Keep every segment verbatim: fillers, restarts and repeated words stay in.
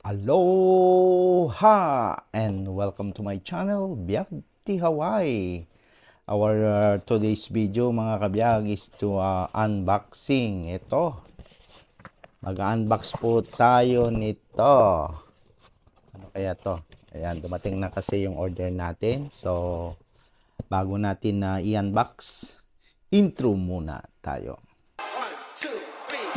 Aloha and welcome to my channel, Biag Ti Hawaii. Our uh, today's video mga kabiag is to uh, unboxing. Ito, mag-unbox po tayo nito. Ano kaya to? Ayan, dumating na kasi yung order natin. So, bago natin na uh, i-unbox, intro muna tayo. one, two, three,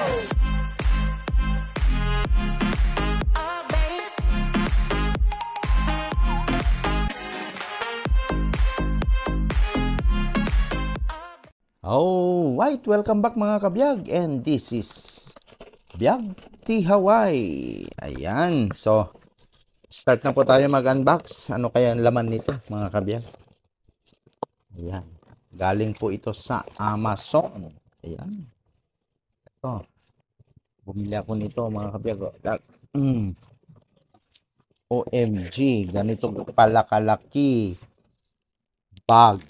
Oh, right, welcome back mga kabiyag, and this is Biag Ti Hawaii. Ayan, so start na po tayo mag-unbox. Ano kaya ang laman nito mga kabiyag? Ayan, galing po ito sa Amazon. Ayan, ito, bumili ako nito mga kabiyag. Mm. O M G, ganito pala kalaki bag.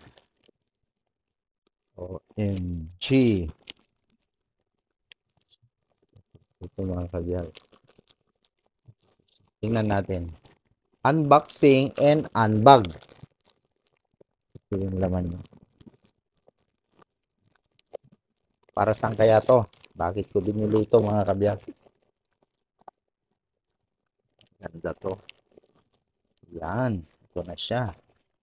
O M G. Ito mga kabiyag. Tingnan natin. Unboxing and unbag. Ito yung laman niya. Para saan kaya to? Bakit ko binili ito mga kabiyag? Ganda to. Yan. Ito na siya.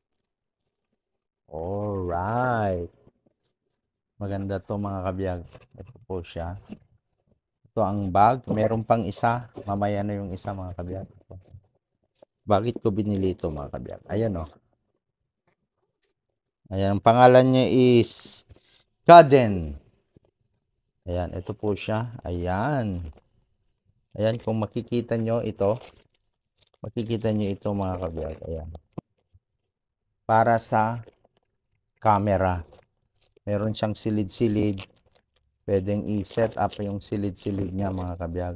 Alright. Maganda to mga kabiyag. Ito po siya. Ito ang bag. Meron pang isa. Mamaya na yung isa mga kabiyag. Bakit ko binili ito mga kabiyag? Ayan o. Oh. Ayan. Ang pangalan niya is Garden. Ayan. Ito po siya. Ayan. Ayan. Kung makikita nyo ito. Makikita nyo ito mga kabiyag. Ayan. Para sa camera. Meron siyang silid-silid. Pwedeng i-set up yung silid-silid niya mga kabiyag.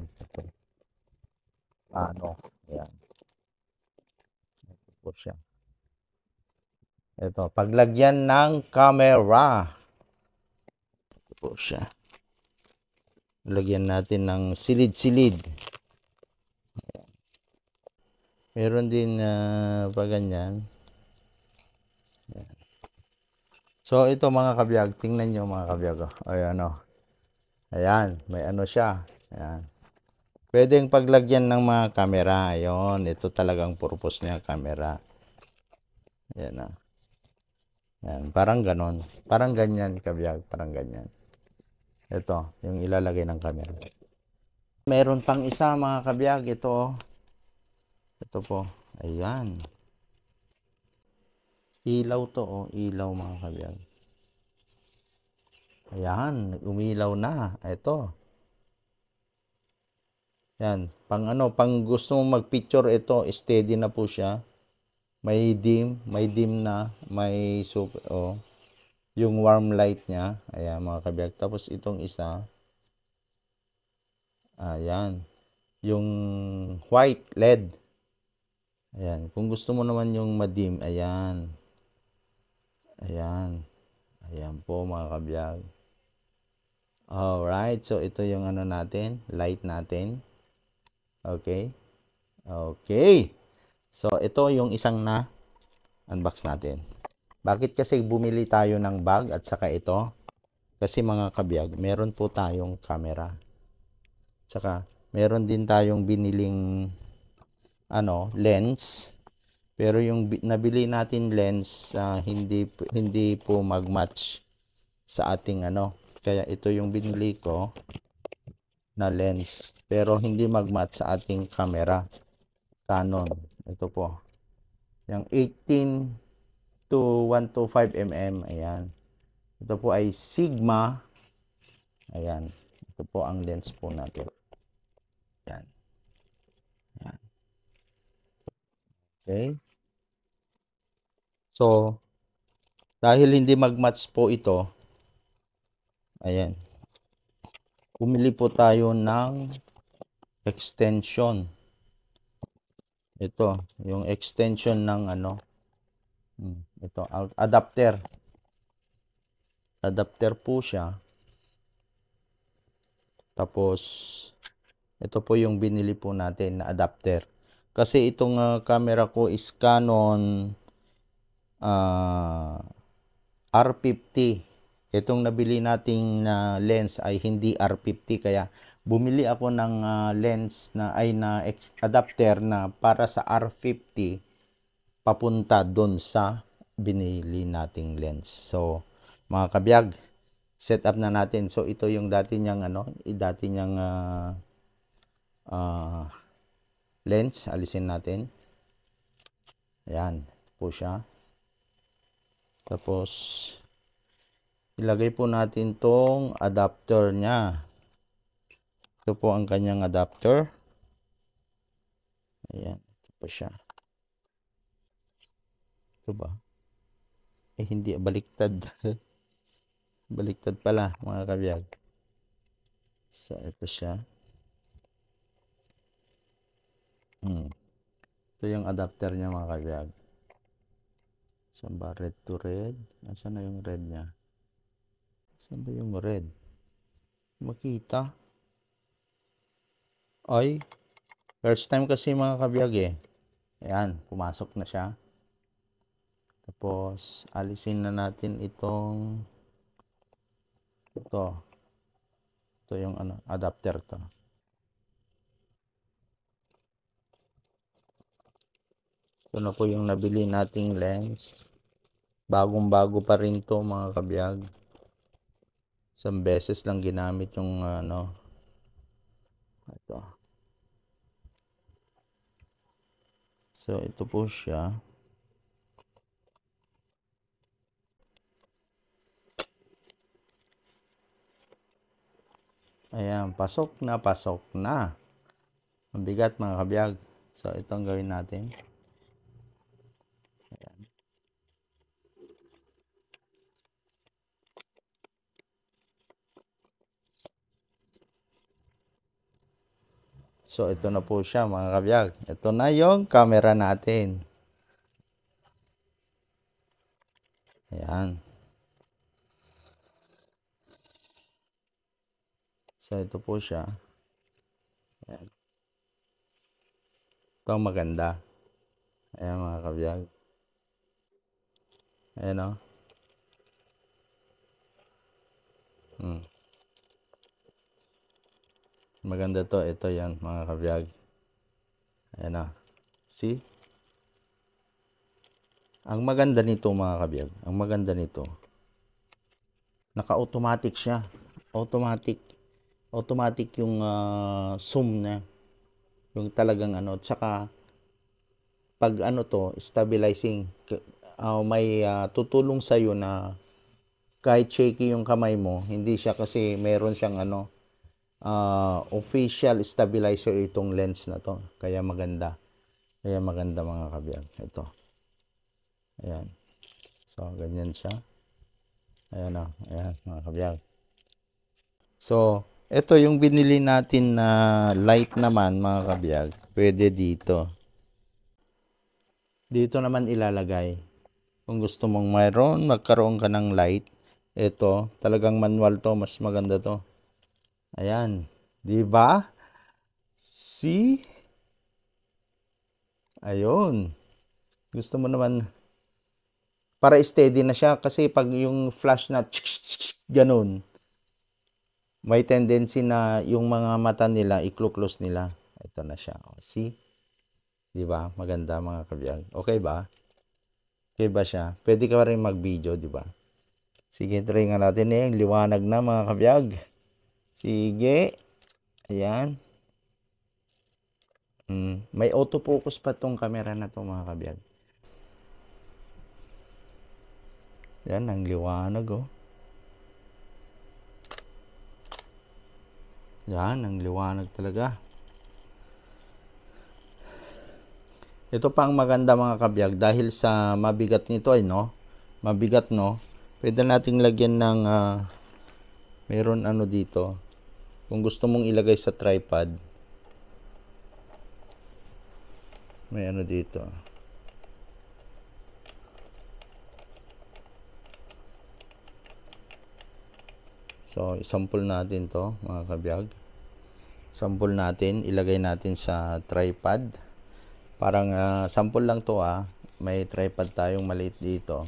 Ano? Ayan. Ito po siya. Ito. Paglagyan ng camera. Ito po siya. Lagyan natin ng silid-silid. Meron din uh, pa ganyan. Ayan. So, ito mga kabiyag. Tingnan nyo mga kabiyag. Ayan o. Ayan. May ano siya. Ayan. Pwedeng paglagyan ng mga camera. Ayan. Ito talagang purpose niya, camera. Ayan o. Ayan. Parang ganon. Parang ganyan kabiyag. Parang ganyan. Ito. Yung ilalagay ng camera. Meron pang isa mga kabiyag. Ito. Ito po. Ayan. Ilaw to, oh. Ilaw mga kabiyag. Ayan, umilaw na. Ito. Yan, pang ano, pang gusto mong mag-picture, ito, steady na po siya. May dim, may dim na, may super, oh. Yung warm light niya. Ayan mga kabiyag. Tapos itong isa. Ayan. Yung white L E D. Ayan. Kung gusto mo naman yung madim, ayan. Ayan. Ayan po mga kabiyag. Alright. So, ito yung ano natin. Light natin. Okay. Okay. So, ito yung isang na unbox natin. Bakit kasi bumili tayo ng bag at saka ito? Kasi mga kabiyag, meron po tayong camera. Saka, meron din tayong biniling ano, lens. Pero yung nabili natin lens, uh, hindi hindi po mag-match sa ating ano. Kaya ito yung binili ko na lens. Pero hindi mag-match sa ating camera. Canon. Ito po. Yung eighteen to one twenty-five millimeter. Ayan. Ito po ay Sigma. Ayan. Ito po ang lens po natin. Ayan. Ayan. Okay. So, dahil hindi mag-match po ito, ayan. Bumili po tayo ng extension. Ito, yung extension ng ano, ito, adapter. Adapter po siya. Tapos, Ito po yung binili po natin na adapter. Kasi itong uh, camera ko is Canon uh, R fifty. Itong nabili nating na lens ay hindi R fifty, kaya bumili ako ng uh, lens na ay na adapter na para sa R fifty papunta doon sa binili nating lens. So, mga kabiyag, set up na natin. So, ito yung dati niyang ano, dati niyang uh, uh, lens. Alisin natin. Ayan, ito po siya. Tapos, ilagay po natin tong adapter niya. Ito po ang kanyang adapter. Ayan, ito po siya. Ito ba? Eh, hindi, baliktad. Baliktad pala, mga kabiyag. So, ito siya. Hmm. Ito yung adapter niya, mga kabiyag. Saan ba? Red to red? Nasaan na yung red niya? Saan ba yung red? Makita. Ay, first time kasi mga kabiyag eh. Ayan, pumasok na siya. Tapos, alisin na natin itong ito. Ito yung ano, adapter to. Ito na po yung nabili nating lens. Bagong-bago pa rin to, mga kabiyag. Isang beses lang ginamit yung ano. Ito. So, ito po siya. Ayan, pasok na, pasok na. Ang bigat, mga kabiyag. So, ito ang gawin natin. Ayan. So, ito na po siya, mga kabiyag. Ito na yung camera natin. Ayan. So, ito po siya. Ayan. Ito ang maganda. Ayan, mga kabiyag. Ayan, o. Hmm. Maganda to. Ito yan, mga kabiyag. Ayan, o. See? Ang maganda nito, mga kabiyag, ang maganda nito, naka-automatic siya. Automatic. Automatic yung uh, zoom na. Yung talagang ano. At saka, pag ano to, stabilizing. Uh, may uh, tutulong sa'yo na kahit shaky yung kamay mo, hindi siya kasi meron siyang ano, uh, official stabilizer itong lens na to. Kaya maganda. Kaya maganda, mga kabiyag. Ito. Ayan. So, ganyan siya. Ayan o. Ayan, mga kabiyag. So, ito yung binili natin na light naman, mga kabiyag. Pwede dito. Dito naman ilalagay. Kung gusto mong mayroon, magkaroon ka ng light. Ito, talagang manual to. Mas maganda to. Ayan. Diba? See? Ayun. Gusto mo naman, para steady na siya. Kasi pag yung flash na, ganun, may tendency na yung mga mata nila, i-close nila. Ito na siya. See? Diba? Maganda, mga kabiyag. Okay ba? Okay ba siya? Pwede ka rin mag-video, diba? Sige, try nga natin eh. Liwanag na, mga kabiyag. Sige. Ayan. Hmm. May autofocus pa tong camera na to, mga kabiyag. Yan, ang liwanag, oh. Yan, ang liwanag talaga. Ito pa ang maganda, mga kabiyag, dahil sa mabigat nito ay no, mabigat no, pwede nating lagyan ng uh, meron ano dito. Kung gusto mong ilagay sa tripod, may ano dito. So, isample natin to, mga kabiyag. sample natin, ilagay natin sa tripod. Parang uh, sample lang to ah. May tripod tayong maliit dito.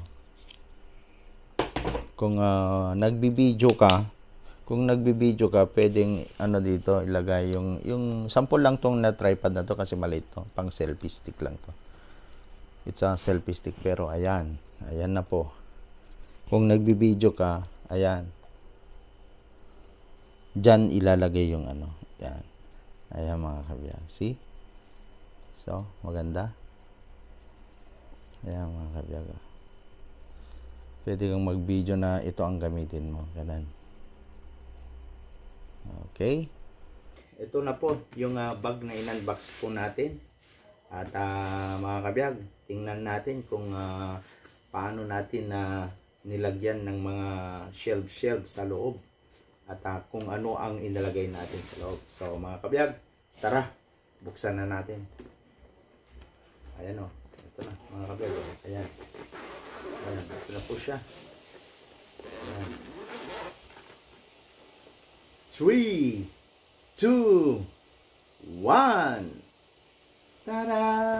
Kung uh, nagbibideo ka, kung nagbibideo ka, pwedeng ano dito ilagay yung yung sample lang tong na tripod na to kasi maliit to, pang selfie stick lang to. It's a selfie stick pero ayan, ayan na po. Kung nagbibideo ka, ayan. Diyan ilalagay yung ano, ayan. Ayan mga kabiyag, see? So, maganda. Ayan mga kabiyag. Pwede kang mag-video na ito ang gamitin mo, ganun. Okay. Ito na po yung uh, bag na in-unbox po natin. At uh, mga kabiyag, tingnan natin kung uh, paano natin na uh, nilagyan ng mga shelf-shelf sa loob. At uh, kung ano ang inilagay natin sa loob. So mga kabiyag, tara, buksan na natin. Ayan o. Ito na mga kabiyag. Ayan. Ayan. Ito na po siya. Ayan. three, two, one. Tara!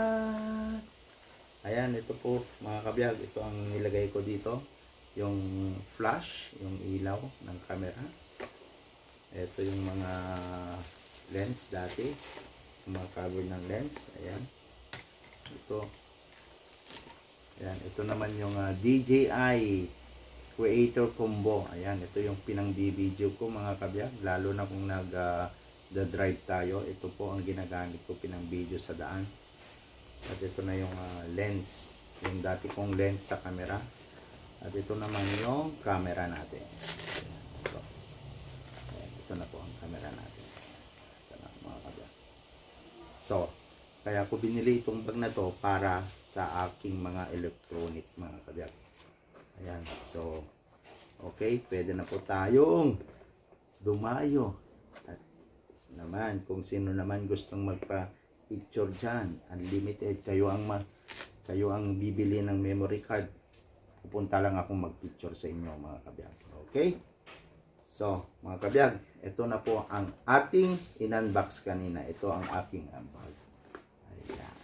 Ayan, ito po mga kabiyag. Ito ang nilagay ko dito. Yung flash, yung ilaw ng camera. Ito yung mga lens dati. Yung mga cover ng lens. Ayan. Ito. Ayan, ito naman yung uh, D J I Creator Combo. Ayan, ito yung pinang-video ko mga kabiyag. Lalo na kung nag-drive uh, tayo. Ito po ang ginagamit ko pinang-video sa daan. At ito na yung uh, lens. Yung dati kong lens sa camera. At ito naman yung camera natin. Ayan, ito. Ayan, ito na po ang camera natin. Ito na mga kabiyag. So, kaya ko binili itong bag na to para sa aking mga electronic mga kabiyag. Ayan, so okay, pwede na po tayong dumayo. At naman, kung sino naman gustong magpa-picture dyan, unlimited, kayo ang ma kayo ang bibili ng memory card. Pupunta lang akong mag-picture sa inyo mga kabiyag. Okay? So, mga kabiyag, ito na po ang ating in-unbox kanina. Ito ang aking bag. Ayan.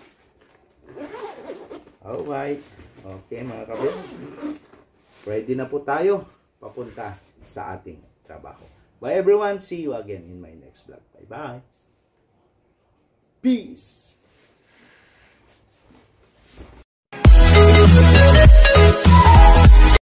Alright. Okay mga kabiyag. Ready na po tayo papunta sa ating trabaho. Bye everyone. See you again in my next vlog. Bye bye. Peace.